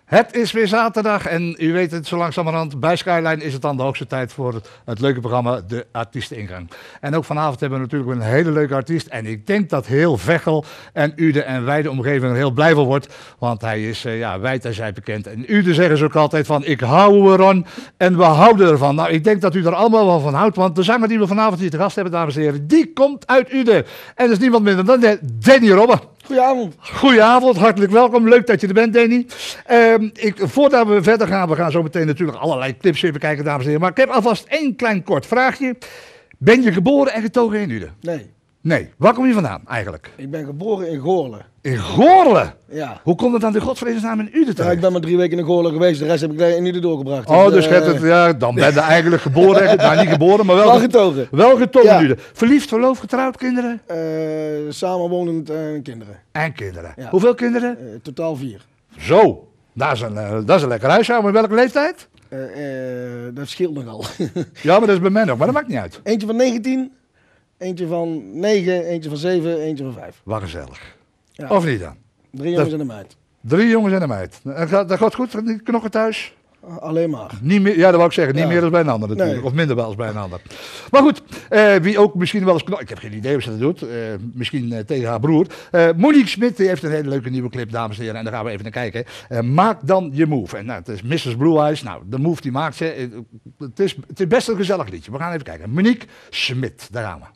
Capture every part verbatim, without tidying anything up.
Het is weer zaterdag en u weet het, zo langzamerhand bij Skyline is het dan de hoogste tijd voor het, het leuke programma De Artiesteningang. En ook vanavond hebben we natuurlijk een hele leuke artiest en ik denk dat heel Veghel en Uden en wijde omgeving er heel blij van wordt, want hij is uh, ja, wijd en zij bekend. En Uden zeggen ze ook altijd van ik hou ervan en we houden ervan. Nou, ik denk dat u er allemaal wel van houdt, want de zanger die we vanavond hier te gast hebben, dames en heren, die komt uit Uden. En dat is niemand minder dan Danny Robbe. Goedenavond. Goedenavond, hartelijk welkom. Leuk dat je er bent, Danny. Uh, ik, voordat we verder gaan, we gaan zo meteen natuurlijk allerlei clips even kijken, dames en heren. Maar ik heb alvast één klein kort vraagje. Ben je geboren en getogen in Uden? Nee. Nee. Waar kom je vandaan eigenlijk? Ik ben geboren in Goorlen. In Goorlen? Ja. Hoe komt het dan de godsvredesnaam in Uden terecht? Ja, ik ben maar drie weken in Goorlen geweest, de rest heb ik in Uden doorgebracht. Oh, dus, dus uh, het, ja, dan ben je eigenlijk geboren, nou niet geboren, maar wel, wel getogen. Wel getogen ja. in Uden. Verliefd, verloofd, getrouwd, kinderen? Uh, samenwonend en kinderen. En kinderen. Ja. Hoeveel kinderen? Uh, totaal vier. Zo, dat is een, uh, dat is een lekker huishouden. Maar welke leeftijd? Uh, uh, dat verschilt nogal. Ja, maar dat is bij mij nog, maar dat maakt niet uit. Eentje van negentien, eentje van negen, eentje van zeven, eentje van vijf. Wat gezellig. Ja. Of niet dan? Drie jongens dat, en een meid. Drie jongens en een meid. En gaat, dat gaat goed, die knokken thuis? Alleen maar. Niet meer, ja, dat wou ik zeggen. Niet ja. meer dan bij een ander natuurlijk. Nee. Of minder wel als bij een ander. Maar goed, uh, wie ook misschien wel eens knokt. Ik heb geen idee hoe ze dat doet. Uh, misschien uh, tegen haar broer. Uh, Monique Smit die heeft een hele leuke nieuwe clip, dames en heren. En daar gaan we even naar kijken. Uh, maak dan je move. En nou, het is missus Blue Eyes. Nou, de move die maakt ze. Uh, het, is, het is best een gezellig liedje. We gaan even kijken. Monique Smit, daar gaan we.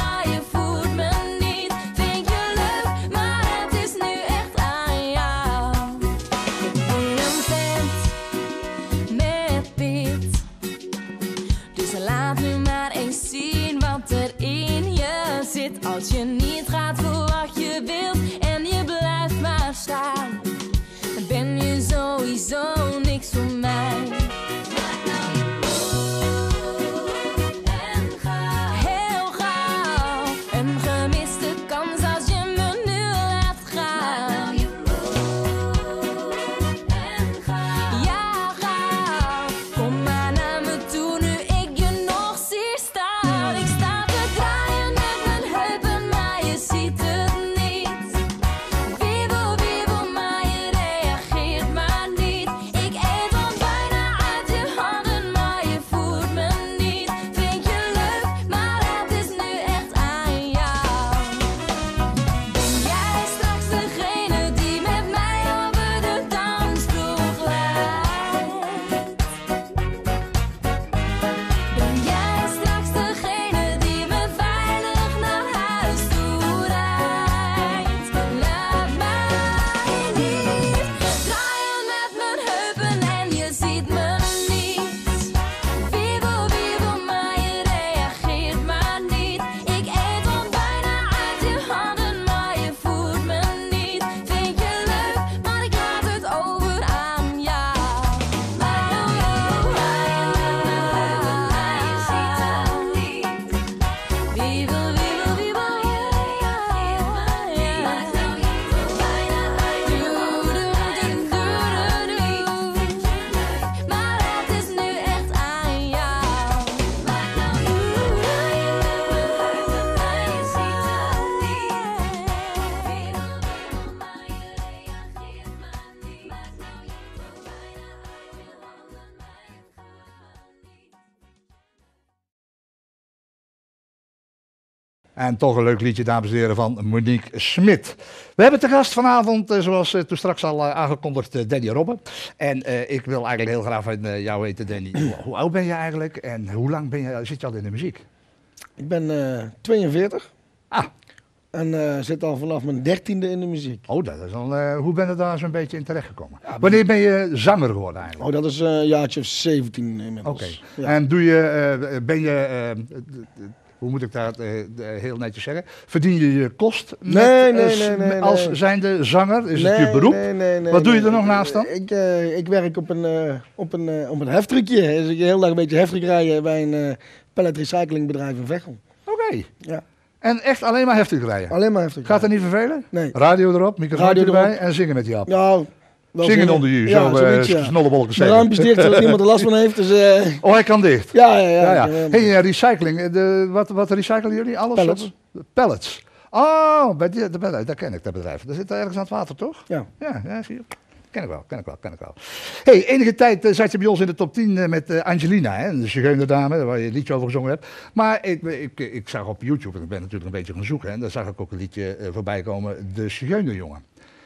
Vind je leuk, maar het is nu echt aan jou. En toch een leuk liedje, dames en heren, van Monique Smit. We hebben te gast vanavond, uh, zoals uh, toen straks al uh, aangekondigd, uh, Danny Robben. En uh, ik wil eigenlijk heel graag van uh, jou weten, Danny. Hoe, hoe oud ben je eigenlijk en hoe lang ben je, zit je al in de muziek? Ik ben uh, tweeënveertig. Ah. En uh, zit al vanaf mijn dertiende in de muziek. Oh, dat is al, uh, hoe ben je daar zo'n beetje in terechtgekomen? Ja, Wanneer ben je zanger geworden eigenlijk? Oh, dat is uh, een jaartje of zeventien inmiddels. Oké. Okay. Ja. En doe je, uh, ben je, uh, hoe moet ik dat uh, heel netjes zeggen? Verdien je je kost met, nee, nee, nee, nee, als nee. zijnde zanger? Is nee, het je beroep? Nee, nee, nee, Wat doe je nee, er nog nee, naast dan? Ik, uh, ik werk op een, uh, op een, uh, op een heftruckje. Dus ik heel dag een beetje heftruck rijden bij een uh, pallet recyclingbedrijf in Veghel. Oké. Okay. Ja. En echt alleen maar heftig rijden? Alleen maar heftig Gaat dat niet vervelen? Nee. Radio erop, microfoon erbij en zingen met die app? Nou, zingen, zingen onder je, ja, zo uh, ja. snollebolken zeggen. De rampjes dicht, zodat niemand er last van heeft. Dus, uh... Oh, hij kan dicht? Ja, ja, ja. ja, ja. Hey, uh, recycling, de, wat, wat recyclen jullie? Alles? Pellets. Op? Pellets. Oh, bij die, dat, dat ken ik, dat bedrijf. Dat zit ergens aan het water, toch? Ja. Ja, ja zie je. Ken ik wel, ken ik wel, ken ik wel. Hey, enige tijd uh, zat je bij ons in de top tien uh, met uh, Angelina, hè, de zigeunerdame, waar je een liedje over gezongen hebt. Maar ik, ik, ik zag op YouTube, en ik ben natuurlijk een beetje gaan zoeken, en daar zag ik ook een liedje uh, voorbij komen, De Zigeunerjongen.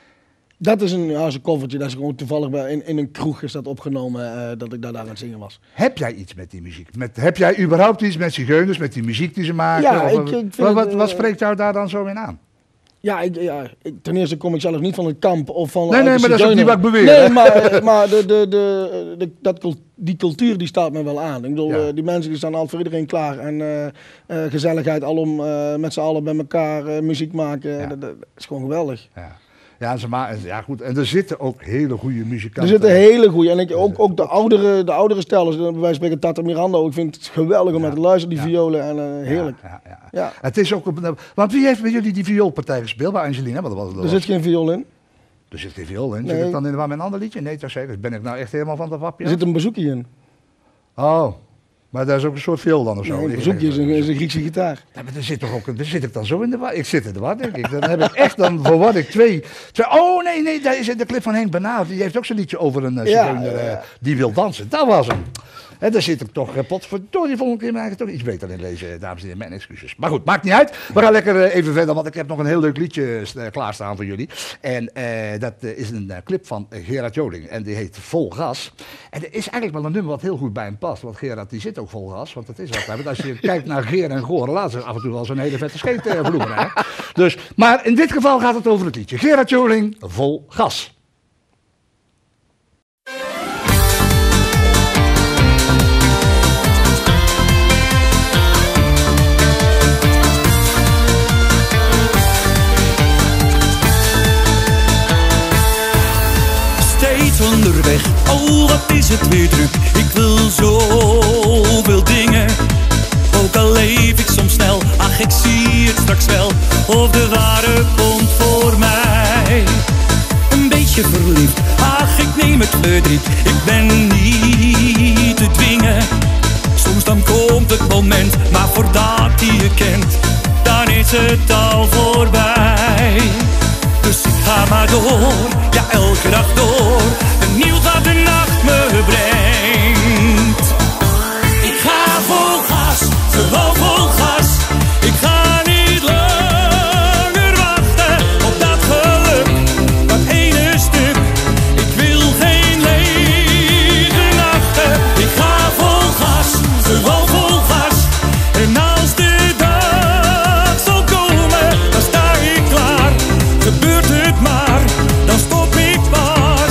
Dat is een, ja, een covertje, dat is gewoon toevallig bij, in, in een kroeg is dat opgenomen, uh, dat ik daar, daar aan het zingen was. Heb jij iets met die muziek? Met, heb jij überhaupt iets met zigeuners, met die muziek die ze maken? Ja, of, ik, ik vind wat, wat, het, uh, wat spreekt jou daar dan zo in aan? Ja, ik, ja ik, ten eerste kom ik zelf niet van een kamp of van... Nee, nee, maar dat is ook niet wat ik beweer. Nee, maar, maar de, de, de, de, dat, die cultuur die staat me wel aan. Ik bedoel, ja. uh, die mensen die staan altijd voor iedereen klaar. En uh, uh, gezelligheid alom, uh, met z'n allen bij elkaar uh, muziek maken, ja. dat, dat is gewoon geweldig. Ja. Ja, ze maken, ja, goed. En er zitten ook hele goede muzikanten. Er zitten hele goede. En ik, ook, ook de oudere, de oudere stijlers, bij wijze van spreken Tata Miranda. Ik vind het geweldig om ja. met te luisteren, die ja. violen. En uh, heerlijk. Ja, ja, ja. Ja. Het is ook, want wie heeft bij jullie die vioolpartij gespeeld? Bij Angelina? Wat was het, er zit geen viool in. Er zit geen viool in? Nee. Zit ik dan in een ander liedje? Nee, toch zeker. Ben ik nou echt helemaal van de wapje? Er zit een bezoekje in. Oh. Maar daar is ook een soort viool dan of zo. Nee, een bezoekje is een, is een Griekse gitaar. Ja, maar daar zit toch ook, daar zit ik dan zo in de war. Ik zit in de war, denk ik. Dan heb ik echt dan, voor wat ik twee, twee... Oh nee, nee, daar is de clip van Henk Bernard. Die heeft ook zo'n liedje over een uh, zigeuner ja, ja, ja. uh, die wil dansen. Dat was hem. En daar zit ik toch, uh, potverdorie, volgende keer eigenlijk toch iets beter in lezen, dames en heren. Mijn excuses. Maar goed, maakt niet uit. We gaan lekker uh, even verder, want ik heb nog een heel leuk liedje uh, klaarstaan voor jullie. En uh, dat uh, is een uh, clip van uh, Gerard Joling. En die heet Vol Gas. En er is eigenlijk wel een nummer wat heel goed bij hem past. Want Gerard die zit ook vol gas, want dat is wat. Want als je kijkt naar Geer en Goor, laat ze af en toe wel zo'n hele vette scheet uh, vloeren. Hè? Dus, maar in dit geval gaat het over het liedje. Gerard Joling, Vol Gas. Onderweg, oh wat is het weer druk. Ik wil zoveel dingen. Ook al leef ik soms snel, ach ik zie het straks wel. Of de ware komt voor mij. Een beetje verliefd, ach ik neem het verdriet. Ik ben niet te dwingen. Soms dan komt het moment, maar voordat hij je kent, dan is het al voorbij. Dus ik ga maar door, ja elke dag door. Benieuwd wat de nacht me brengt. Ik ga vol gas, gewoon vol gas. Ik ga niet langer wachten op dat geluk, dat ene stuk. Ik wil geen lege nachten. Ik ga vol gas, gewoon vol gas. En als de dag zal komen, dan sta ik klaar. Gebeurt het maar, dan stop ik pas.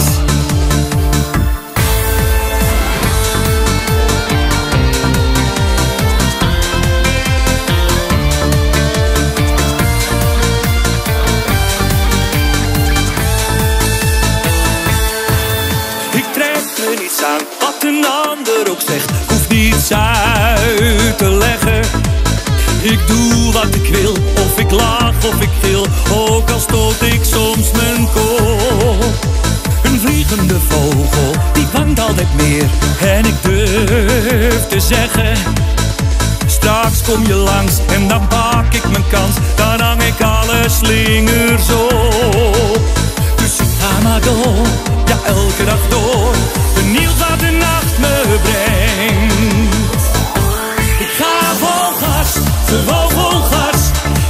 Ik trek me niets aan wat een ander ook zegt. Ik hoef niets uit te leggen. Ik doe wat ik wil, of ik lach of ik gil. Ook al stoot ik soms mijn kop. Een vliegende vogel, die vangt altijd meer. En ik durf te zeggen, straks kom je langs en dan pak ik mijn kans. Dan hang ik alle slingers op. Dus ik ga maar door, ja elke dag door. Benieuwd wat de nacht me brengt. Ik ga vol gas, gewoon vol gas.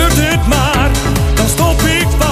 gebeurt het maar, dan stop ik pas.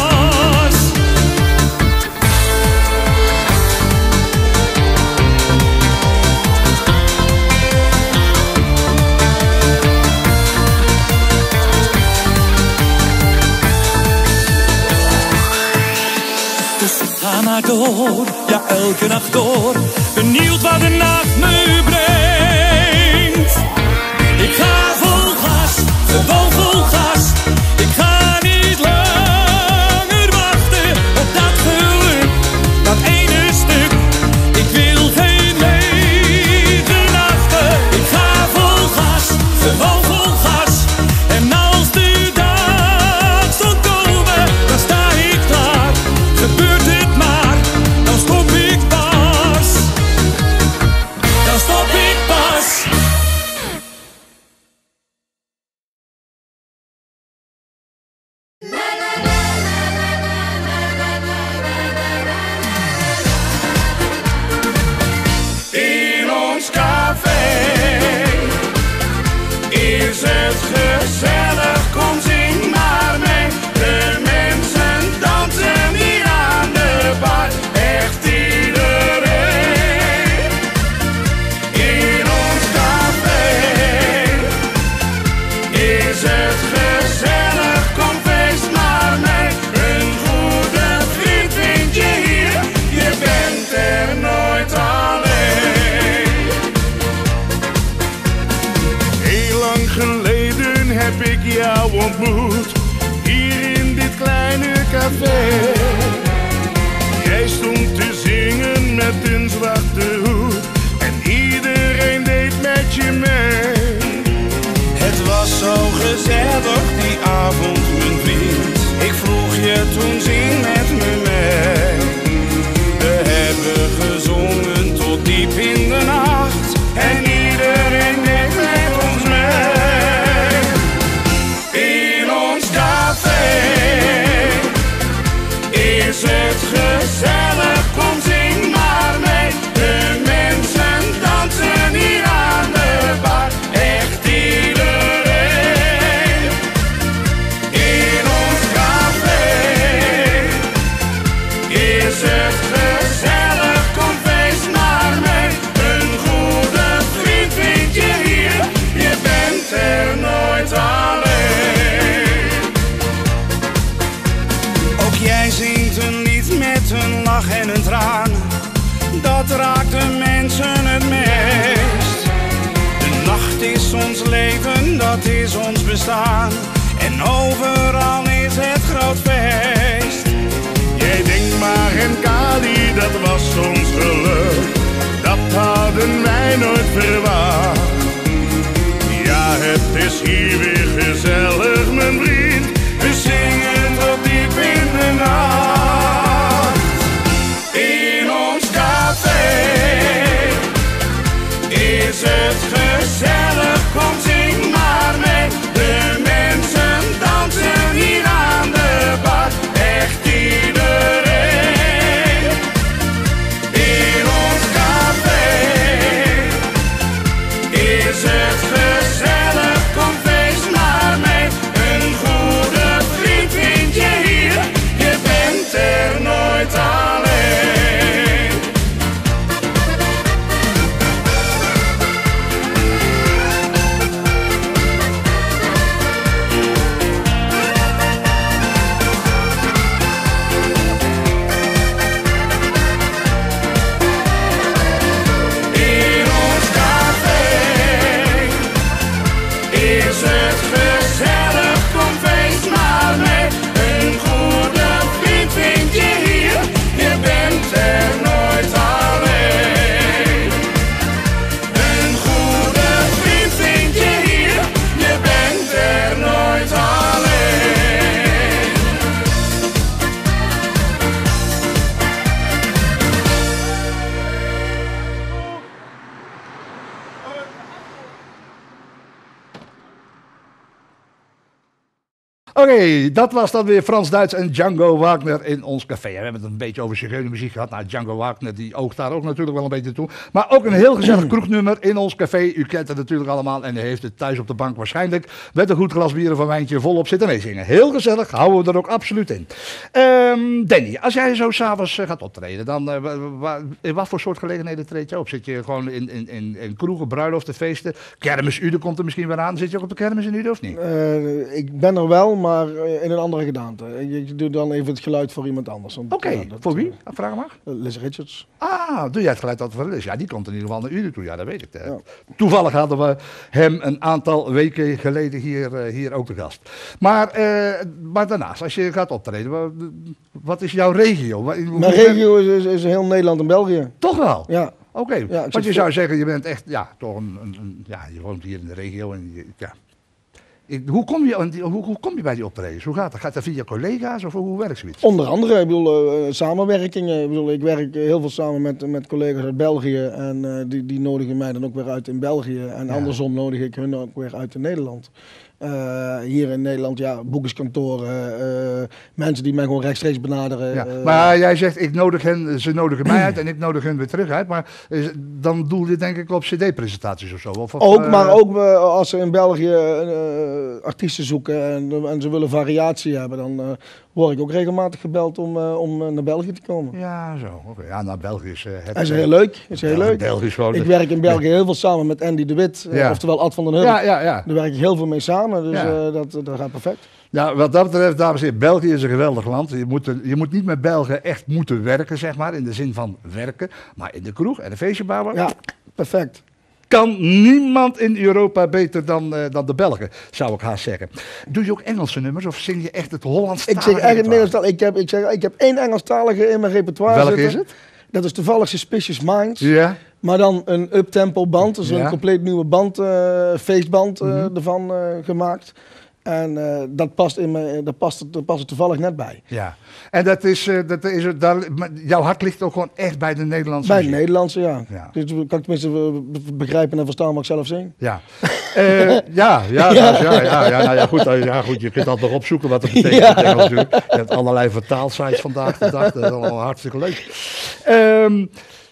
Dus ik ga maar door, ja elke nacht door, benieuwd wat de nacht me brengt. Ik ga vol gas, gewoon vol gas. Ik ga niet langer wachten op dat geluk, dat ene stuk. Ik wil geen lege nachten. Ik ga vol gas, gewoon vol gas. En als de dag zal komen, dan sta ik klaar. Gebeurt het maar, dan stop ik pas. Dan stop ik pas. In ons café is het gezellig, kom zing maar mee. De mensen dansen hier aan de bar, echt iedereen. In ons café is het gezellig, kom feest maar mee. Een goede vriend vind je hier, je bent er nooit alleen. Heel lang geleden heb ik jou ontmoet, hier in dit kleine café. Jij stond te zingen met een zwarte hoed en iedereen deed met je mee. Het was zo gezellig die avond, mijn vriend. Ik vroeg je toen, zing met me mee. We hebben gezongen tot diep in de nacht en iedereen deed met ons mee. In ons café is het gezellig, kom zing maar mee. De mensen dansen hier aan de bar, echt iedereen. In ons café is het gezellig, kom feest maar mee. Een goede vriend vind je hier, je bent er nooit alleen. Ook jij zingt een lied met een lach en een traan, dat raakt de mensen het meest. De nacht is ons leven, dat is ons bestaan, en overal is het groot feest. Jij denkt maar en Kali, dat was ons geluk, dat hadden wij nooit verwacht. Ja, het is hier weer gezellig, mijn vriend, we zingen tot diep in de nacht. In ons café is het gezellig, kom zing maar mee. De mensen dansen hier aan de bar, echt iedereen. In ons café is het gezellig, kom feest maar. Oké, okay, dat was dan weer Frans Duits en Django Wagner in ons café. We hebben het een beetje over zigeunermuziek gehad. Nou, Django Wagner die oogt daar ook natuurlijk wel een beetje toe. Maar ook een heel gezellig kroegnummer in ons café. U kent het natuurlijk allemaal en u heeft het thuis op de bank waarschijnlijk met een goed glas bier of een wijntje volop zitten meezingen. Heel gezellig, houden we er ook absoluut in. Um, Danny, als jij zo s'avonds uh, gaat optreden, dan uh, in wat voor soort gelegenheden treed je op? Zit je gewoon in, in, in, in kroegen, bruiloften, feesten? Kermis Ude komt er misschien weer aan. Zit je ook op de kermis in Ude of niet? Uh, ik ben er wel, maar in een andere gedaante. Je doet dan even het geluid voor iemand anders. Oké, okay. ja, voor wie? Vraag maar. Liz Richards. Ah, doe jij het geluid altijd voor Liz? Ja, die komt in ieder geval naar Ude toe. Ja, dat weet ik. Ja. Toevallig hadden we hem een aantal weken geleden hier, uh, hier ook te gast. Maar, uh, maar daarnaast, als je gaat optreden, wat, wat is jouw regio? Mijn regio is, is, is heel Nederland en België. Toch wel? Ja. Oké, okay. ja, want je zou zeggen, je bent echt, ja, toch een, een, een ja, je woont hier in de regio en je, ja. Ik, hoe, kom je, hoe, hoe kom je bij die optredens? Hoe gaat dat? Gaat dat via collega's of hoe werkt zoiets? Onder andere, ik bedoel, uh, samenwerkingen. Ik, bedoel, ik werk heel veel samen met, met collega's uit België en uh, die, die nodigen mij dan ook weer uit in België. En ja. andersom nodig ik hun ook weer uit in Nederland. Uh, hier in Nederland, ja, boekerskantoren, uh, mensen die mij gewoon rechtstreeks benaderen. Ja, uh, maar jij zegt, ik nodig hen, ze nodigen mij uit en ik nodig hen weer terug uit. Maar is, dan doel je denk ik op cd-presentaties of zo? Of, ook, uh, maar ook uh, als ze in België uh, artiesten zoeken en, en ze willen variatie hebben, dan uh, word ik ook regelmatig gebeld om, uh, om uh, naar België te komen. Ja, zo. Okay. Ja, naar België is uh, het... Dat is heel leuk. Is heel leuk. Belgisch gewoon. Ik werk in België heel veel samen met Andy de Wit, uh, ja. oftewel Ad van den Hulp. Ja, ja, ja. Daar werk ik heel veel mee samen. Dus ja. uh, dat, dat gaat perfect. Ja, wat dat betreft, dames en heren, België is een geweldig land. Je moet, je moet niet met Belgen echt moeten werken, zeg maar, in de zin van werken. Maar in de kroeg en de feestje bouwen, ja, perfect. Kan niemand in Europa beter dan, uh, dan de Belgen, zou ik haast zeggen. Doe je ook Engelse nummers of zing je echt het Hollandstalige? Ik zeg echt het Nederlandstalige. Ik heb, ik, zeg, ik heb één Engelstalige in mijn repertoire Welke zitten. is het? Dat is toevallig Suspicious Minds. Ja. Maar dan een uptempo band, dus ja. een compleet nieuwe band, uh, feestband uh, mm-hmm. ervan uh, gemaakt. En uh, dat past in me, dat past, dat past er toevallig net bij. Ja, en dat is, uh, dat is daar, jouw hart ligt ook gewoon echt bij de Nederlandse Bij muziek. de Nederlandse, ja. ja. Dus kan ik tenminste begrijpen en verstaan wat ik zelf zing. Ja, uh, ja, ja, ja, ja, ja, ja, nou ja, goed, ja, goed, je kunt dat nog opzoeken wat dat betekent. Ja. Engels, je hebt allerlei vertaalsites vandaag de dag, dat is allemaal hartstikke leuk. Um,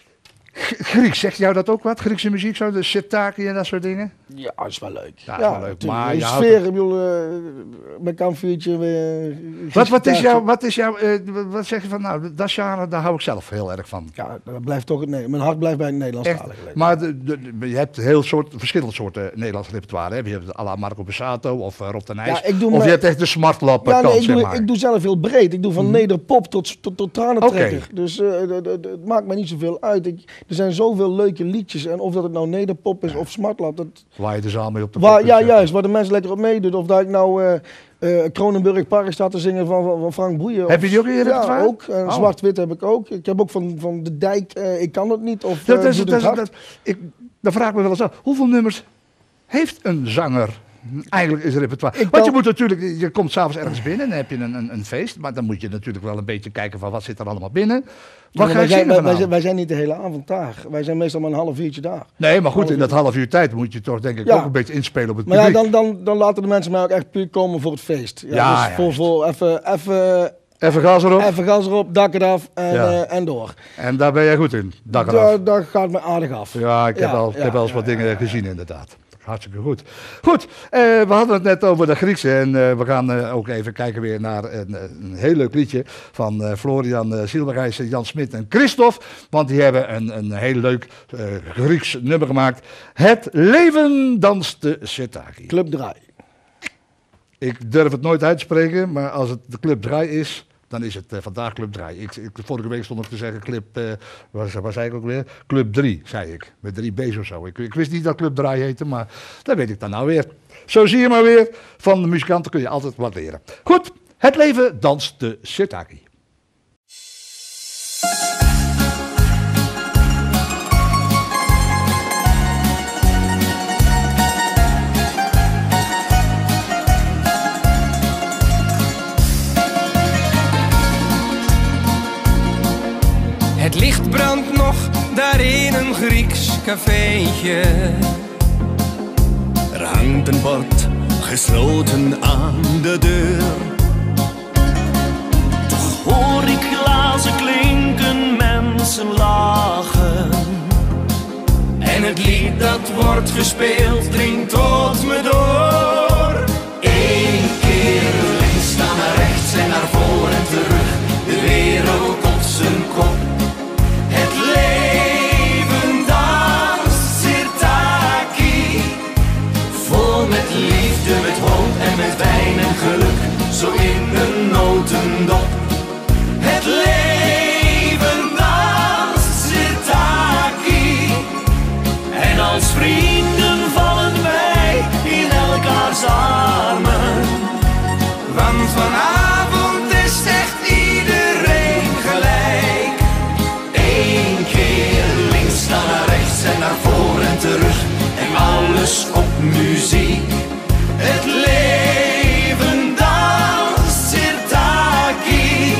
Grieks, zegt jou dat ook wat? Griekse muziek, zo, de sitaki en dat soort dingen? Ja, dat is wel leuk. Ja, dat is wel leuk. Maar de sfeer, ik bedoel, uh, mijn kampvuurtje. Uh, wat, wat is jouw, wat is jouw, uh, wat zeg je van, nou, dat genre, daar hou ik zelf heel erg van. Ja, dat blijft toch het Nederlands. Mijn hart blijft bij het Nederlandstalige. Maar de, de, de, je hebt heel soort, verschillende soorten Nederlands repertoire. Hè? Je hebt à la Marco Borsato of uh, Rob de Nijs. Ja, of me, je hebt echt de smartlap ja, kant, nee, ik, zeg doe, maar. ik doe zelf heel breed. Ik doe van mm. nederpop tot, tot, tot tranentrekker. Okay. Dus uh, het maakt me niet zoveel uit. Ik, er zijn zoveel leuke liedjes. En of dat het nou nederpop is ja. of smartlap. Dat, waar je de zaal mee op de waar, pop Ja, zetten. Juist. Waar de mensen lekker op meedoen. Of dat ik nou uh, uh, Kronenburg Park sta te zingen van, van, van Frank Boeien. Heb je die ook in je repertoire? Ja, ook. Uh, oh. Zwart-wit heb ik ook. Ik heb ook van, van De Dijk, uh, Ik kan het niet. Of dat uh, is, dat, dat, ik, dan vraag ik me wel eens af. Hoeveel nummers heeft een zanger? Eigenlijk is het repertoire. Ik Want je moet natuurlijk, je komt s'avonds ergens binnen en dan heb je een, een, een feest. Maar dan moet je natuurlijk wel een beetje kijken van wat zit er allemaal binnen. Wat ja, ga je wij, zingen wij, wij, wij zijn niet de hele avond daar. Wij zijn meestal maar een half uurtje daar. Nee, maar goed, in dat half uur tijd moet je toch denk ik ja. ook een beetje inspelen op het maar publiek. Maar ja, dan, dan, dan laten de mensen mij ook echt puur komen voor het feest. Ja, ja, dus ja, voor, voor even... even Even gas erop. Even gas erop, dak eraf en, ja. uh, en door. En daar ben jij goed in, dak eraf. Da, dat gaat me aardig af. Ja, ik heb ja, wel, ja, heb wel eens ja, wat dingen ja, gezien inderdaad. Hartstikke goed. Goed, uh, we hadden het net over de Griekse en uh, we gaan uh, ook even kijken weer naar een, een heel leuk liedje van uh, Florian uh, Silberijs, Jan Smit en Christophe. Want die hebben een, een heel leuk uh, Grieks nummer gemaakt. Het leven danst de sitaki. Club Draai. Ik durf het nooit uit te spreken, maar als het de Club Draai is, dan is het uh, vandaag Club Draai. Ik, ik, vorige week stond ik te zeggen, Club, uh, waar, waar zei ik ook weer? Club drie, zei ik. Met drie B's of zo. Ik, ik wist niet dat Club Draai heette, maar dat weet ik dan nou weer. Zo zie je maar weer. Van de muzikanten kun je altijd wat leren. Goed, het leven danst de sitaki. Het licht brandt nog daar in een Grieks cafeetje. Er hangt een bord gesloten aan de deur. Toch hoor ik glazen klinken, mensen lachen. En het lied dat wordt gespeeld dringt tot me door. Eén keer links, dan naar rechts en naar voren en terug. De wereld op zijn kop. Het leven danst, sirtaki. Vol met liefde, met hoop en met wijn en geluk. Zo in een notendop. Het leven danst, sirtaki. En als vrienden vallen wij in elkaars armen. Want vanavond is echt iedereen gelijk. Eén keer links, dan naar rechts en naar voren en terug. En alles op muziek. Het leven danst, sirtaki.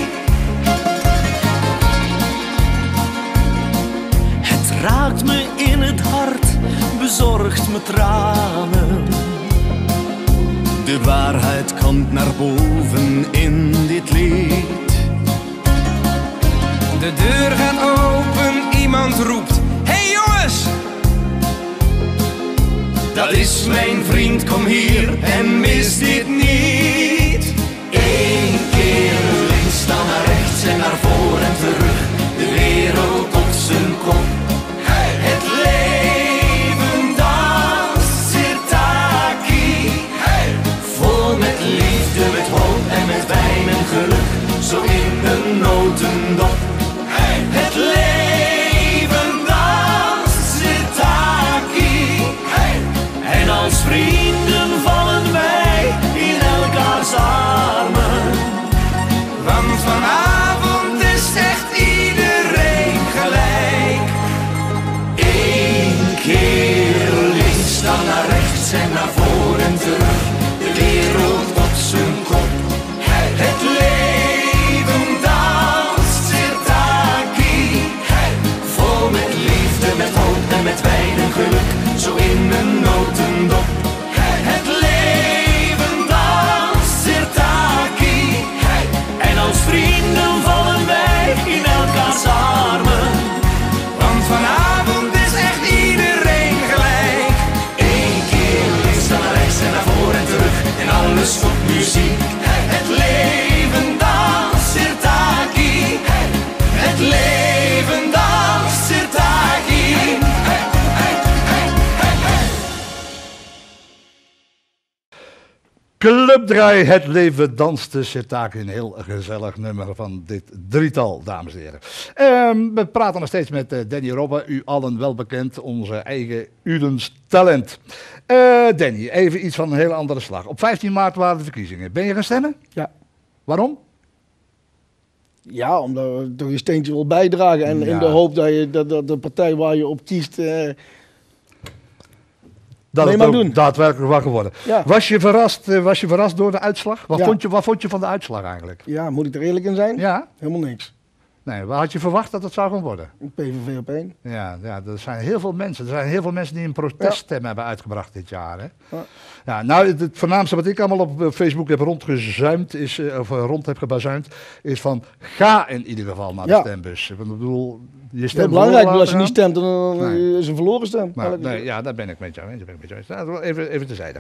Het raakt me in het hart, bezorgt me tranen. De waarheid komt naar boven in dit lied. De deur gaat open, iemand roept: hey jongens! Dat is mijn vriend, kom hier en mis dit niet. Eén keer links, dan naar rechts en naar voren en terug. De wereld op zijn kop. Het leven danst, sirtaki. Vol met liefde, met hoop en met wijn en geluk. Zo in een notendop. Het leven danst, sirtaki. En als vrienden vallen wij in elkaars armen. Want vanavond is echt iedereen gelijk. Eén keer links, dan naar rechts en naar voren en terug. De wereld op zijn kop. Het leven danst, sirtaki. Vol met liefde, met hoop en met wijn en geluk. Zo in een notendop. Het leven danst, sirtaki. En als vrienden vallen wij in elkaars armen. Want vanavond is echt iedereen gelijk. Eén keer links, dan naar rechts en naar voren en terug. En alles op muziek. Het leven danst, sirtaki. Het leven danst, sirtaki. Clubdraai, het leven danste, sirtaki, een heel gezellig nummer van dit drietal, dames en heren. Um, we praten nog steeds met uh, Danny Robbe, u allen wel bekend, onze eigen Udens talent. Uh, Danny, even iets van een hele andere slag. Op vijftien maart waren de verkiezingen. Ben je gaan stemmen? Ja. Waarom? Ja, omdat je toch je steentje wil bijdragen. En Ja. in de hoop dat, je, dat, dat de partij waar je op kiest... Uh, Dat Nee, het mag ook doen. daadwerkelijk was geworden. Ja. Was je verrast, uh, was je verrast door de uitslag? Wat, Ja. vond je, wat vond je van de uitslag eigenlijk? ja, moet ik er eerlijk in zijn? Ja? Helemaal niks. Nee, wat had je verwacht dat het zou gaan worden? P V V op één. Ja, ja, er zijn heel veel mensen. Er zijn heel veel mensen die een proteststem hebben uitgebracht dit jaar. Hè? Ja. Ja, nou, het, het voornaamste wat ik allemaal op uh, Facebook heb rondgezuimd, is, uh, of uh, rond heb gebazuind, is van ga in ieder geval naar de Ja. stembus. Ik bedoel, je Heel stem belangrijk, verloren want als je laten niet stemt, dan uh, Nee. is een verloren stem. Maar, Elke nee, keer. ja, daar ben ik met jou eens. Daar ben ik met jou eens. Nou, even, even terzijde.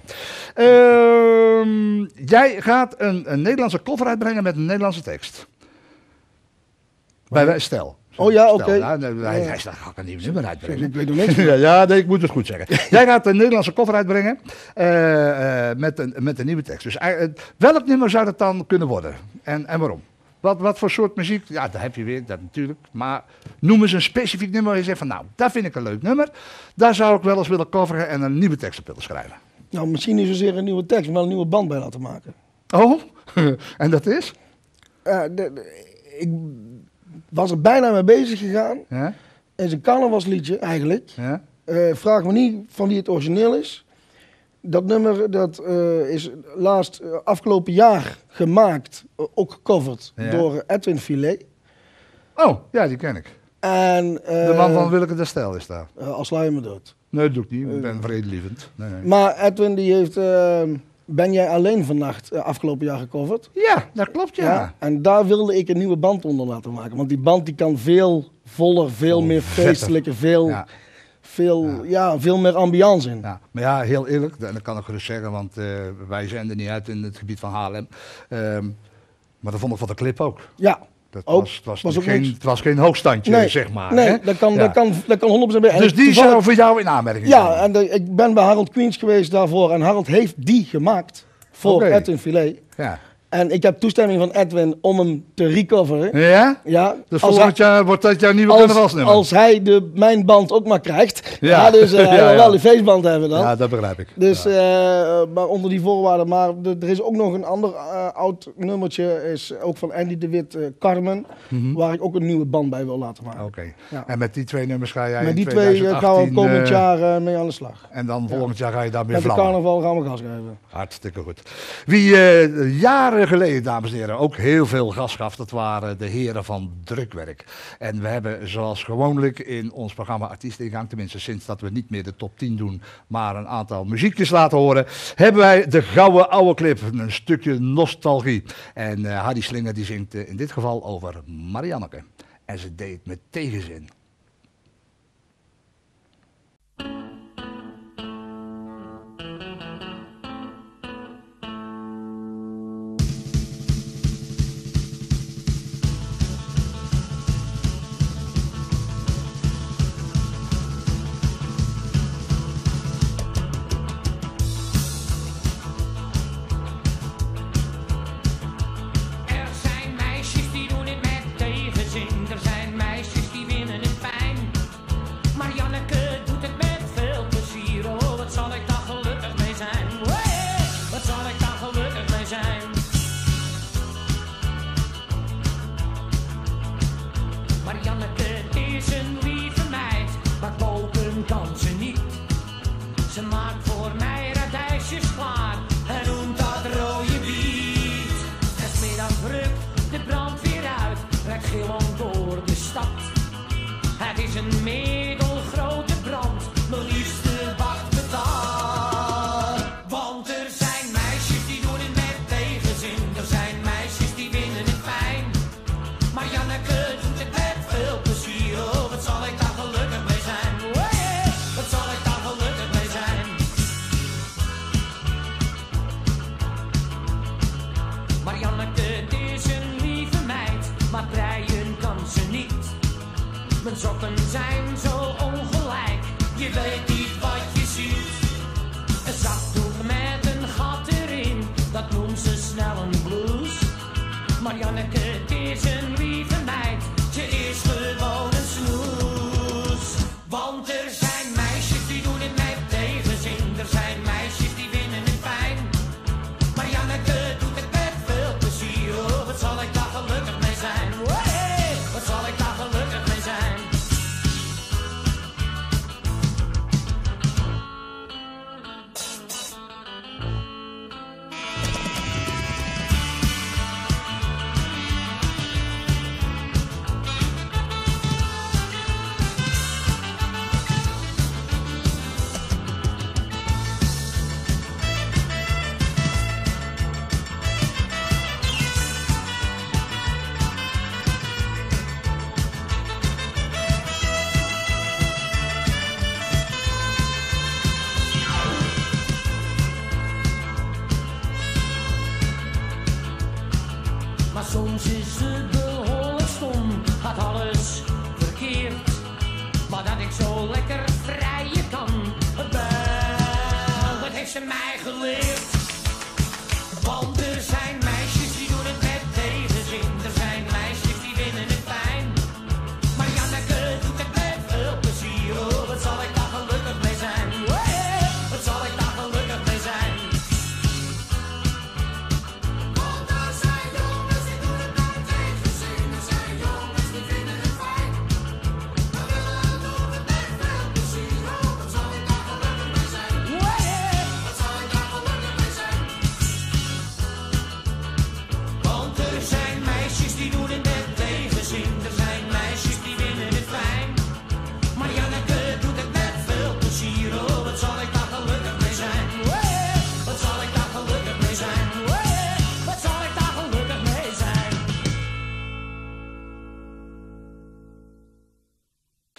Ehm, jij gaat een, een Nederlandse cover uitbrengen met een Nederlandse tekst. Bij wij- stel. Oh ja, Stel, oké. Ja, nee, hij, Ja. hij zegt, ga ik een nieuw nummer uitbrengen. Ik weet nog niks. Ja, ja, nee, ik moet het goed zeggen. Jij gaat een Nederlandse cover uitbrengen eh, eh, met, een, met een nieuwe tekst. Dus eh, welk nummer zou dat dan kunnen worden? En, en waarom? Wat, wat voor soort muziek? Ja, daar heb je weer, dat natuurlijk. Maar noem eens een specifiek nummer waar je zegt van, nou, dat vind ik een leuk nummer. Daar zou ik wel eens willen coveren en een nieuwe tekst op willen schrijven. Nou, misschien niet zozeer een nieuwe tekst, maar wel een nieuwe band bij laten maken. Oh, en dat is? Uh, de, de- ik was er bijna mee bezig gegaan. Ja, Het is een carnavalsliedje eigenlijk. ja. Uh, vraag me niet van wie het origineel is. Dat nummer dat, uh, is laatst uh, afgelopen jaar gemaakt, uh, ook gecoverd Ja. door Edwin Filet. Oh, ja, die ken ik. En, uh, De man van Willeke der Stijl is daar. uh, Al sla je me dood. Nee, dat doe ik niet. Ik ben vredelievend. Nee, nee. Maar Edwin die heeft uh, Ben jij alleen vannacht uh, afgelopen jaar gecoverd? Ja, dat klopt, ja. ja. En daar wilde ik een nieuwe band onder laten maken. Want die band die kan veel voller, veel oh, meer feestelijker, veel, ja. Veel, ja. Ja, veel meer ambiance in. Ja. Maar ja, heel eerlijk, en dat kan ik gerust zeggen, want uh, wij zijn er niet uit in het gebied van Haarlem. Um, maar dat vond ik van de clip ook. Ja. Dat ook, was, het, was was geen, het was geen hoogstandje, nee, zeg maar. Nee, hè? dat kan, ja. dat kan, dat kan honderd procent bij. Dus die zou voor jou in aanmerking Ja, komen. en de, ik ben bij Harold Queens geweest daarvoor. En Harold heeft die gemaakt voor okay. Edwin Filet. Ja. En ik heb toestemming van Edwin om hem te recoveren. Ja? Ja. Dus volgend hij, jaar wordt dat jouw nieuwe carnavalsnummer? Als hij de, mijn band ook maar krijgt. Ja, ja dus uh, hij ja, wil ja. wel die feestband hebben dan. Ja, dat begrijp ik. Dus ja. uh, maar onder die voorwaarden. Maar de, er is ook nog een ander uh, oud nummertje. Is ook van Andy de Wit, uh, Carmen. Mm-hmm. Waar ik ook een nieuwe band bij wil laten maken. Oké. Okay. Ja. En met die twee nummers ga jij met in die tweeduizend achttien... twee gaan we komend uh, jaar uh, mee aan de slag. En dan volgend ja. jaar ga je daarmee met vlammen. Met de carnaval gaan we gas geven. Hartstikke goed. Wie uh, jaren geleden, dames en heren, ook heel veel gas gaf, dat waren de heren van Drukwerk. En we hebben zoals gewoonlijk in ons programma Artiesteningang, tenminste sinds dat we niet meer de top tien doen, maar een aantal muziekjes laten horen, hebben wij de gouden oude clip, een stukje nostalgie. En uh, Hardy Slinger die zingt uh, in dit geval over Marianneke. En ze deed met tegenzin. Soms is het behoorlijk stom, gaat alles verkeerd. Maar dat ik zo lekker vrijen kan, wel, dat heeft ze mij geleerd. Want er zijn meisjes die doen het met tegenzin. Er zijn meisjes die vinden het fijn. Maar Janneke doet het met veel plezier. Oh, wat zal ik daar gelukkig mee zijn. Oh, wat zal ik daar gelukkig mee zijn.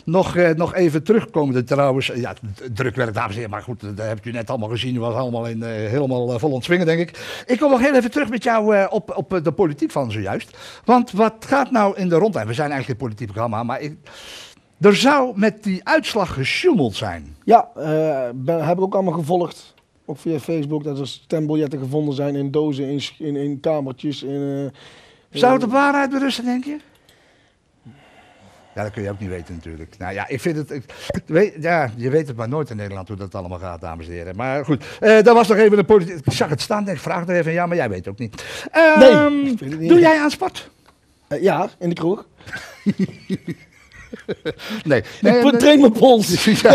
Nog, uh, nog even terugkomende trouwens. Ja, drukwerk, dames en heren. Maar goed, dat hebt u net allemaal gezien. U was allemaal in, uh, helemaal uh, vol ontzwingen, denk ik. Ik kom nog heel even terug met jou uh, op, op de politiek van zojuist. Want wat gaat nou in de rondlijn? We zijn eigenlijk geen politiek programma, maar ik, er zou met die uitslag gesjoemeld zijn. Ja, uh, ben, heb ik ook allemaal gevolgd. Ook via Facebook, dat er stembiljetten gevonden zijn in dozen, in, in, in kamertjes. In, uh, zou het op waarheid berusten, denk je? Ja, dat kun je ook niet weten natuurlijk. Nou ja, ik vind het... Ik, weet, ja, je weet het maar nooit in Nederland hoe dat allemaal gaat, dames en heren. Maar goed, uh, dat was nog even de politiek... Ik zag het staan en ik vraag er even, ja, maar jij weet het ook niet. Uh, nee, ik weet het niet. Doe jij aan sport? Uh, ja, in de kroeg. nee. nee. Ik train mijn pols. ja.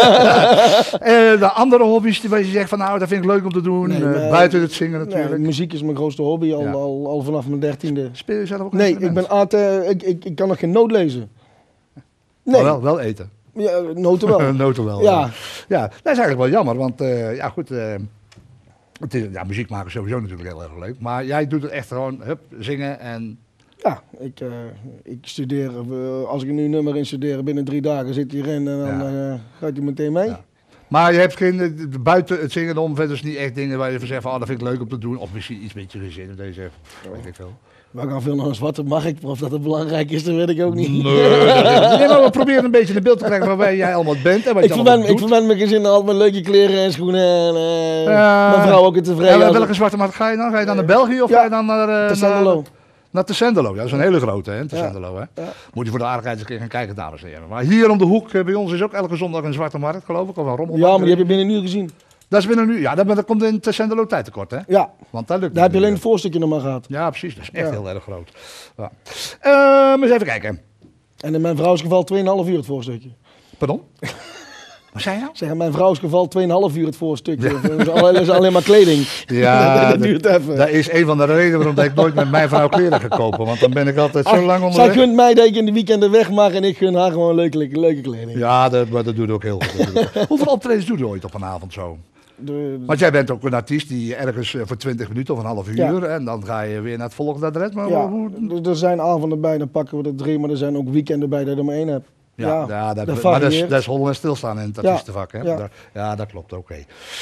uh, de andere hobby's die je zegt van nou, dat vind ik leuk om te doen. Nee, uh, buiten het zingen natuurlijk. Nee, muziek is mijn grootste hobby, al, ja. al, al vanaf mijn dertiende. Speel je zelf ook? Nee, ik ben A T, ik, ik, ik kan nog geen noot lezen. Nee. Maar wel, wel eten. Ja, noten wel. noten wel. Ja. ja. Ja, dat is eigenlijk wel jammer, want uh, ja goed, uh, het is, ja, muziek maken is sowieso natuurlijk heel erg leuk. Maar jij doet het echt gewoon, hup, zingen en... Ja, ik, uh, ik studeer, uh, als ik nu een nummer in studeer, binnen drie dagen zit hij erin en dan ja. uh, gaat hij meteen mee. Ja. Maar je hebt geen, buiten het zingen om, verder is niet echt dingen waar je van zegt van, oh, dat vind ik leuk om te doen. Of misschien iets met je gezin, dat je zegt, weet ik veel. We gaan veel naar een zwarte markt, maar of dat het belangrijk is, dat weet ik ook niet. Nee, nee maar we proberen een beetje een beeld te krijgen waarbij jij allemaal bent. En wat ik, je verwen, allemaal ik verwen mijn gezin altijd met leuke kleren en schoenen en uh, uh, mijn vrouw ook tevreden. Ja, welke zwarte markt ga je dan? Ga je dan naar België of ja, ga je dan naar... Uh, Tessenderlo. Naar Tessenderlo, ja, dat is een hele grote, hè, Tessenderlo, hè. Ja. Moet je voor de aardigheid eens een keer gaan kijken, dames en heren. Maar hier om de hoek bij ons is ook elke zondag een zwarte markt, geloof ik, of een rommelmarkt. Ja, maar die heb je binnen een uur gezien. Dat is binnen nu, ja, dat, dat komt in Tessenderlo tijd tekort, hè? Ja. Want dat lukt daar heb je alleen het voorstukje nog maar gehad. Ja, precies, dat is echt ja. heel erg groot. Ja. Uh, eens even kijken. En in mijn vrouwsgeval tweeënhalf uur het voorstukje. Pardon? Wat zei je nou? Zeg, in mijn vrouwsgeval tweeënhalf uur het voorstukje. Ja. Dat is alleen maar kleding. Ja, dat, duurt even. Dat is een van de redenen waarom ik nooit met mijn vrouw kleren ga kopen. Want dan ben ik altijd Ach, zo lang onderweg. Zij gunt mij dat ik in de weekenden weg mag en ik gun haar gewoon leuke, leuke, leuke kleding. Ja, dat, maar dat doet ook heel goed. Hoeveel optredens doe je ooit op een avond zo? De, de, Want jij bent ook een artiest die ergens voor twintig minuten of een half uur ja. en dan ga je weer naar het volgende adres. Maar ja, hoe... er zijn avonden bij, dan pakken we er drie, maar er zijn ook weekenden bij dat je er maar één hebt. Ja, ja, ja dat, dat maar dat is, dat is hollen en stilstaan in het artiestenvak. Hè? Ja. Daar, ja, dat klopt, oké.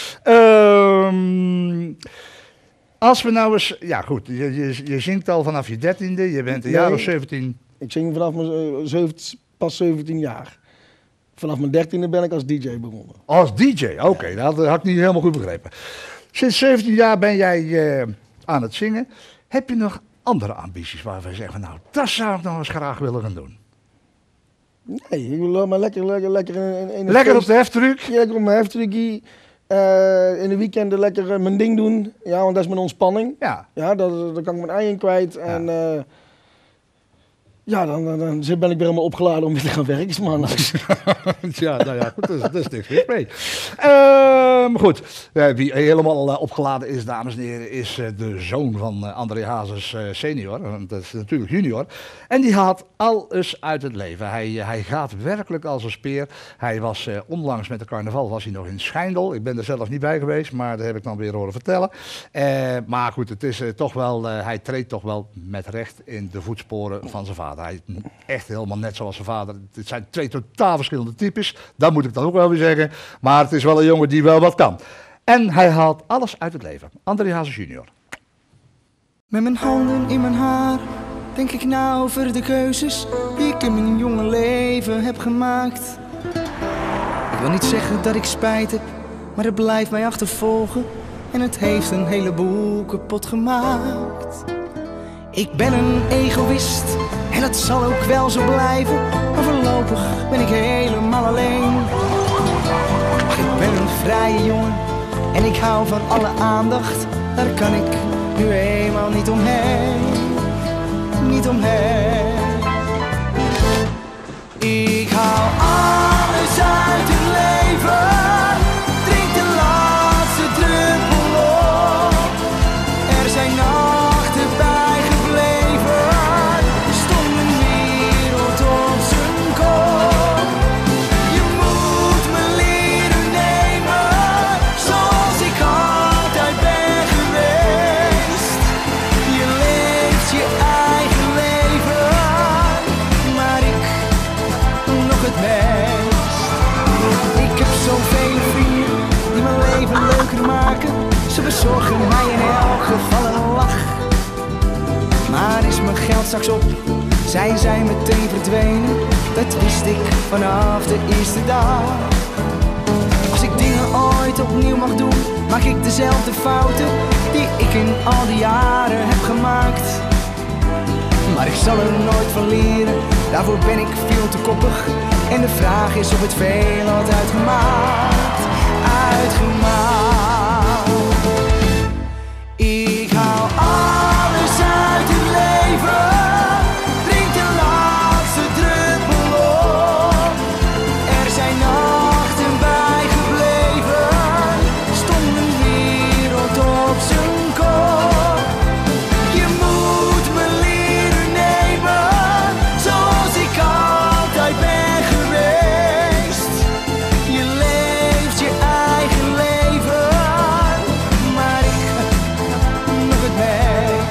Okay. Um, als we nou eens... Ja goed, je, je, je zingt al vanaf je dertiende, je bent een nee, jaar of zeventien... Ik zing vanaf mijn uh, zeventien, pas zeventien jaar. Vanaf mijn dertiende ben ik als D J begonnen. Als D J, oké, okay, ja. dat had ik niet helemaal goed begrepen. Sinds zeventien jaar ben jij uh, aan het zingen. Heb je nog andere ambities waar we zeggen, nou, dat zou ik nog eens graag willen gaan doen? Nee, ik wil maar lekker, lekker, lekker in, in Lekker op de heftruck? Ja, lekker op mijn heftruckie. Uh, in de weekenden lekker uh, mijn ding doen. Ja, want dat is mijn ontspanning. Ja. Ja, daar, daar kan ik mijn ei in kwijt. Ja. En uh, ja, dan, dan, dan ben ik weer helemaal opgeladen om weer te gaan werken, man. ja, nou ja, goed, dat is niks mis mee. Uh, goed, uh, wie helemaal uh, opgeladen is, dames en heren, is uh, de zoon van uh, André Hazes uh, senior. Want dat is natuurlijk junior. En die haalt alles uit het leven. Hij, uh, hij gaat werkelijk als een speer. Hij was uh, onlangs met de carnaval, was hij nog in Schijndel. Ik ben er zelf niet bij geweest, maar dat heb ik dan weer horen vertellen. Uh, maar goed, het is uh, toch wel, uh, hij treedt toch wel met recht in de voetsporen van zijn vader. Hij is echt helemaal net zoals zijn vader. Het zijn twee totaal verschillende types. Dat moet ik dan ook wel weer zeggen. Maar het is wel een jongen die wel wat kan. En hij haalt alles uit het leven. André Hazes junior. Met mijn handen in mijn haar denk ik na over de keuzes die ik in mijn jonge leven heb gemaakt. Ik wil niet zeggen dat ik spijt heb, maar het blijft mij achtervolgen. En het heeft een heleboel kapot gemaakt. Ik ben een egoïst en dat zal ook wel zo blijven. Maar voorlopig ben ik helemaal alleen. Ik ben een vrije jongen en ik hou van alle aandacht. Daar kan ik nu eenmaal niet omheen. Niet omheen. Ik hou alles uit het leven. Drink de laatste druppel op. Er zijn nachten bijgebleven. Stond een wereld op zijn kop. Je moet me leren nemen zoals ik altijd ben geweest. Je mijn geld straks op. Zij zijn meteen verdwenen, dat wist ik vanaf de eerste dag. Als ik dingen ooit opnieuw mag doen, maak ik dezelfde fouten die ik in al die jaren heb gemaakt. Maar ik zal er nooit van leren, daarvoor ben ik veel te koppig. En de vraag is of het veel had uitgemaakt, uitgemaakt. Ik haal alles uit het leven, drink de laatste druppel op. Er zijn nachten bijgebleven, stond mijn wereld op zijn kop. Je moet me leren nemen, zoals ik altijd ben geweest. Je leeft je eigen leven, maar ik nog het meest.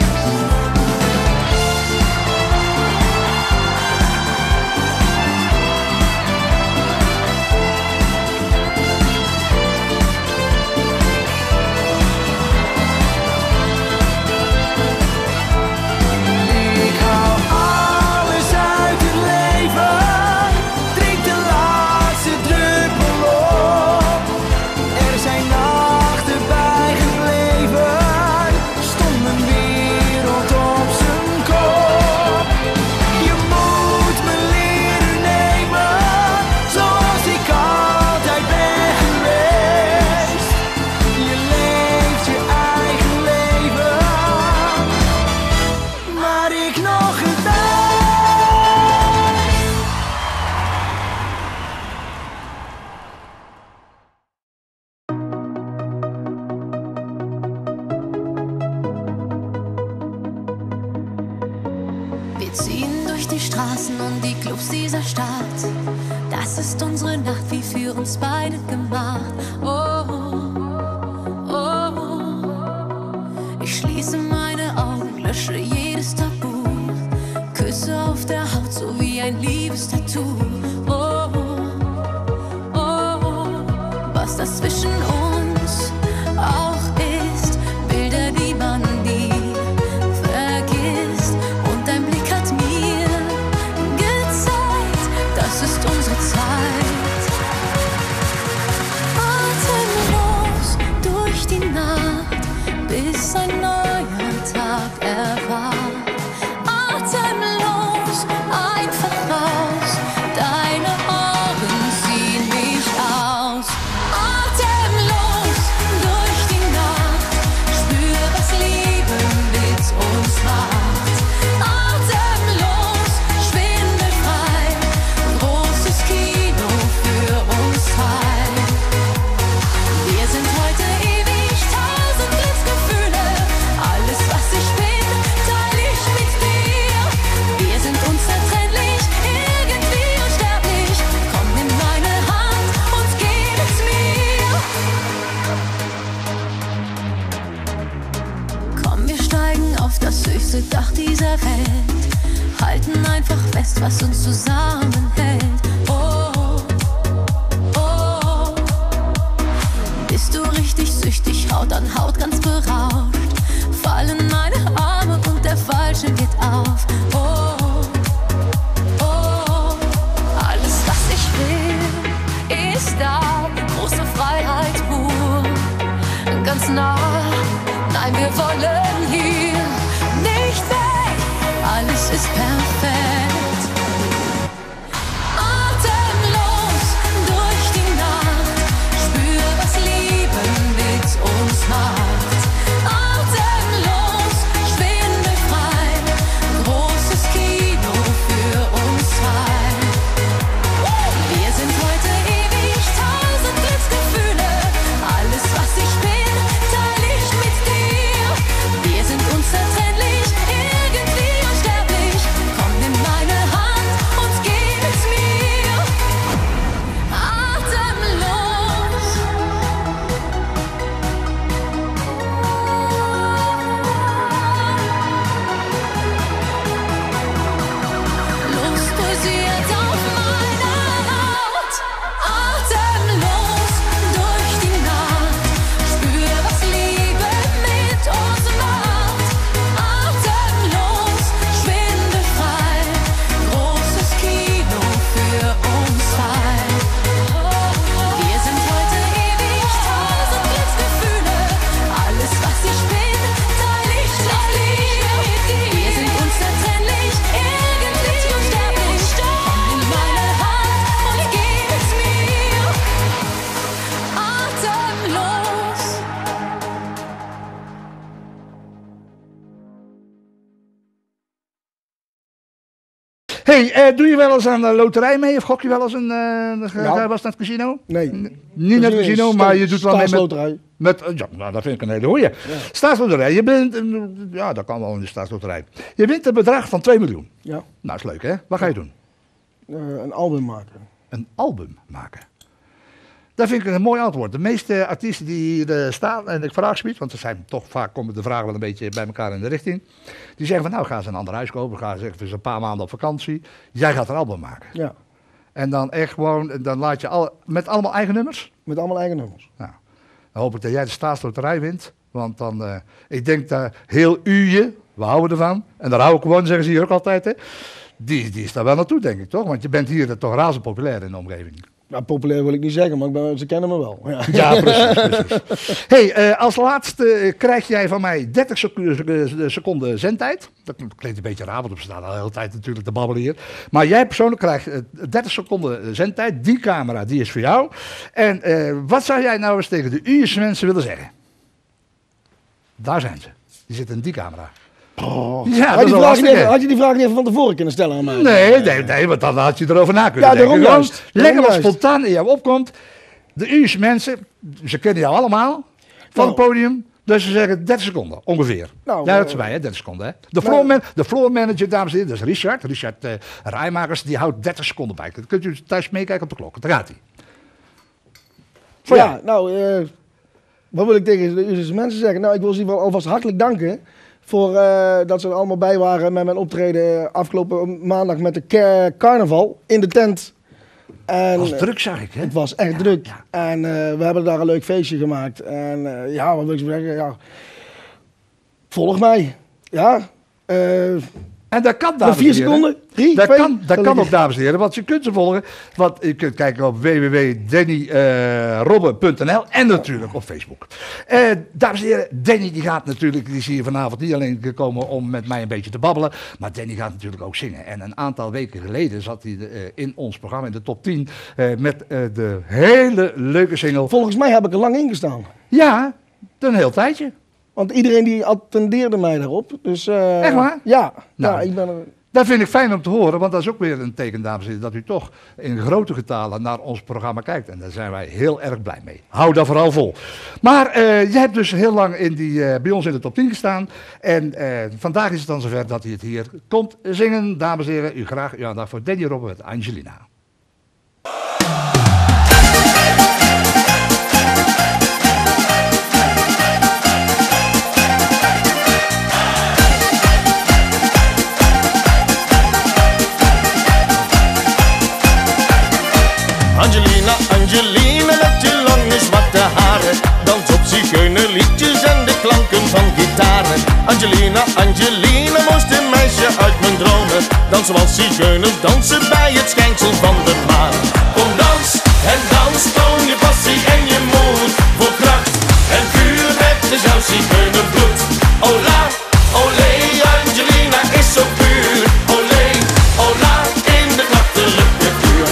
Ik haal alles uit het leven, drink de laatste druppel op. Er zijn nachten bijgebleven, stond mijn wereld op zijn kop. Je moet me leren nemen, zoals ik altijd ben geweest. Je leeft je eigen leven, maar ik nog het meest. Wir ziehen durch die Straßen und die Clubs dieser Stadt. Das ist unsere Nacht, wie für uns beide gemacht. Oh, oh, oh. Ich schließe meine Augen, lösche jedes Tabu. Küsse auf der Haut, so wie ein Liebestattoo. Oh, oh, was das zwischen uns auch ist. Bilder, die man nie vergisst. Und dein Blick hat mir gezeigt, das ist unsere Zeit. Atemlos durch die Nacht, bis ein neuer Tag erwacht. Atemlos, einfach raus, deine Augen ziehen mich aus. Atemlos durch die Nacht, spür, was Liebe mit uns macht. Atemlos, schwindelfrei, großes Kino für uns zwei. Wir sind heute ewig, tausend Blitzgefühle. Alles, was ich bin, teile ich mit dir. Wir sind unzertrennlich, irgendwie unsterblich. Komm in meine Hand und gib es mir. Komm, wir steigen auf das höchste Dach dieser Welt. Halten einfach fest, was uns zusammenhält. Oh, oh, bist du richtig süchtig, Haut an Haut ganz berauscht. Fallen meine Arme und der Fallschirm geht auf. Oh, oh, alles was ich will, ist da. Große Freiheit pur, ganz nah. Nein, wir wollen hier nicht weg. Alles ist perfekt. Atemlos durch die Nacht, spür, was Liebe mit uns macht. Atemlos, schwindelfrei, großes Hey, uh, doe je wel eens aan de loterij mee of gok je wel eens een, uh, ga Ja. je was naar het casino? Nee. N- niet naar het casino, maar je doet wel mee met... Staatsloterij. met uh, ja, nou, dat vind ik een hele goeie. Ja. Staatsloterij, je bent, uh, ja, dat kan wel in de staatsloterij. Je wint een bedrag van twee miljoen. Ja. Nou, is leuk hè? Wat ga je doen? Uh, een album maken. Een album maken. Dat vind ik een mooi antwoord. De meeste artiesten die hier uh, staan, en ik vraag ze niet, want er zijn toch vaak komen de vragen wel een beetje bij elkaar in de richting. Die zeggen van nou, gaan ze een ander huis kopen, gaan ze even een paar maanden op vakantie. Jij gaat een album maken. Ja. En dan echt gewoon, dan laat je alle, met allemaal eigen nummers. Met allemaal eigen nummers. Nou, dan hoop ik dat jij de staatsloterij wint. Want dan, uh, ik denk dat heel Uje, we houden ervan. En daar hou ik gewoon, zeggen ze hier ook altijd. Hè. Die, die is daar wel naartoe, denk ik toch? Want je bent hier toch razend populair in de omgeving. Ja, populair wil ik niet zeggen, maar ik ben, ze kennen me wel. Ja, Ja, precies. precies. Hey, uh, als laatste uh, krijg jij van mij dertig seconden, seconden zendtijd. Dat klinkt een beetje raar, want we staan al de hele tijd natuurlijk te babbelen hier. Maar jij persoonlijk krijgt uh, dertig seconden zendtijd. Die camera, die is voor jou. En uh, wat zou jij nou eens tegen de U S mensen willen zeggen? Daar zijn ze. Die zitten in die camera. Oh. Ja, had, dat je is wel die vraag lastig, niet even, hè? had je die vraag niet even van tevoren kunnen stellen aan mij? Nee, nee, nee, want dan had je erover na kunnen Ja, denken. daarom Gewoon juist. Lekker Daarom wat juist. spontaan in jou opkomt. De U S mensen, ze kennen jou allemaal van het Nou. podium. Dus ze zeggen dertig seconden, ongeveer. Nou, ja, dat eh, is bij, hè, dertig seconden. Hè. De, floor man, de floor manager, dames en heren, dat is Richard. Richard uh, Rijmakers, die houdt dertig seconden bij. Dan kunt u thuis meekijken op de klok. Daar gaat hij. Voor Ja, jou. nou, uh, wat wil ik tegen de U S mensen zeggen? Nou, ik wil ze in ieder geval alvast hartelijk danken voor uh, dat ze er allemaal bij waren met mijn optreden afgelopen maandag met de car- carnaval in de tent. En, Dat was druk, zag ik. Hè? Het was echt Ja, druk. ja. En uh, we hebben daar een leuk feestje gemaakt. En uh, ja, wat wil ik zeggen? Ja, volg mij. Ja. Uh, En dat kan, nog dames en vier heren. seconden. Drie, Dat twee. kan, dat kan gelukkig. ook, dames en heren, want je kunt ze volgen. Want je kunt kijken op w w w punt danny robben punt n l en natuurlijk op Facebook. Uh, dames en heren, Danny die gaat natuurlijk, die is hier vanavond niet alleen gekomen om met mij een beetje te babbelen, maar Danny gaat natuurlijk ook zingen. En een aantal weken geleden zat hij uh, in ons programma in de top tien uh, met uh, de hele leuke single. Volgens mij heb ik er lang in gestaan. Ja, een heel tijdje. Want iedereen die attendeerde mij daarop. Dus, uh, Echt waar? Ja. Nou, ja, ik ben er... Dat vind ik fijn om te horen, want dat is ook weer een teken, dames en heren, dat u toch in grote getalen naar ons programma kijkt. En daar zijn wij heel erg blij mee. Hou dat vooral vol. Maar uh, je hebt dus heel lang in die, uh, bij ons in de top tien gestaan. En uh, vandaag is het dan zover dat hij het hier komt zingen. Dames en heren, u graag uw aandacht voor Danny Robben met Angelina. Angelina, Angelina met je lange zwarte haren. Dans op zigeunerliedjes en de klanken van gitaren. Angelina, Angelina, mooiste meisje uit mijn dromen. Dans zoals zigeuners dansen bij het schijnsel van de maan. Kom dans en dans, toon je passie en je moed. Voor kracht en vuur met de jouw zigeunerbloed. Ola, olé, Angelina is zo puur. Olé, ola, in de nachterlijke vuur.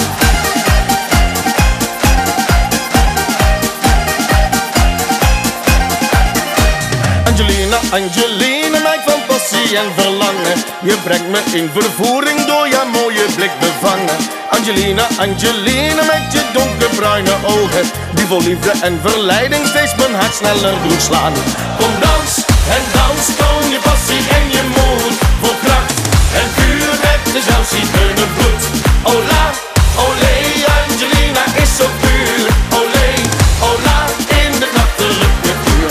Angelina, Angelina, meid van passie en verlangen. Je brengt me in vervoering door jouw mooie blik bevangen. Angelina, Angelina, met je donkerbruine ogen, die vol liefde en verleiding steeds mijn hart sneller doen slaan. Kom dans en dans, toon je passie en je moed. Voor kracht en vuur met de jouw zigeunerbloed. Ola, olé, Angelina is zo puur. Olé, ola, in de nachterlijke vuur.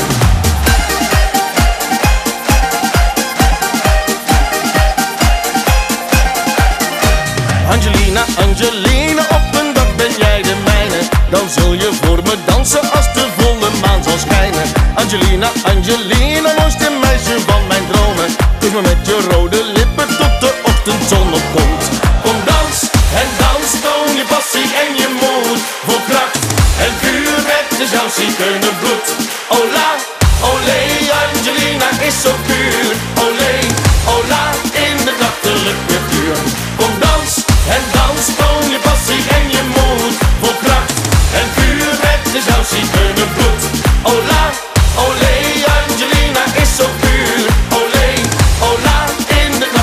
Angelina, Angelina, op een dag ben jij de mijne. Dan zul je voor me dansen als de volle maan zal schijnen. Angelina, Angelina, mooiste meisje van mijn dromen. Kus me met je rode lippen tot de ochtendzon opkomt. Kom dans en dans, toon je passie en je moed. Voor kracht en vuur met de jouw zigeunerbloed. Ola, olé, Angelina is zo puur. Olé, ola, in de nachterlijke vuur. Kom dans en dans, toon je passie en je moed. Voor kracht en vuur met de jouw zigeunerbloed. Ola, olé, Angelina is zo puur. Olé, ola, in de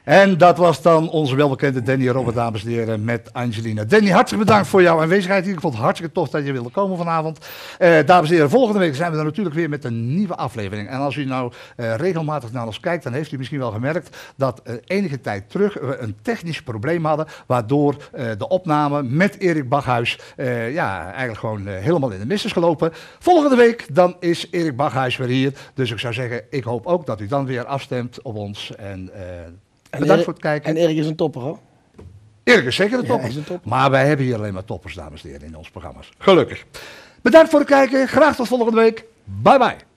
En dat was dan onze welbekende Danny Robert, dames en heren, met Angelina. Danny, hartelijk bedankt voor jouw aanwezigheid. Ik vond het hartstikke tof dat je wilde komen vanavond. Uh, dames en heren, volgende week zijn we er natuurlijk weer met een nieuwe aflevering. En als u nou uh, regelmatig naar ons kijkt, dan heeft u misschien wel gemerkt dat uh, enige tijd terug we een technisch probleem hadden, waardoor uh, de opname met Erik Bachhuis uh, ja, eigenlijk gewoon uh, helemaal in de mis is gelopen. Volgende week dan is Erik Bachhuis weer hier. Dus ik zou zeggen, ik hoop ook dat u dan weer afstemt op ons. En, uh, En bedankt Erik, voor het kijken. En Erik is een topper, hoor. Erik is zeker een topper. Ja, hij is een topper. Maar wij hebben hier alleen maar toppers, dames en heren, in ons programma's. Gelukkig. Bedankt voor het kijken. Graag tot volgende week. Bye bye.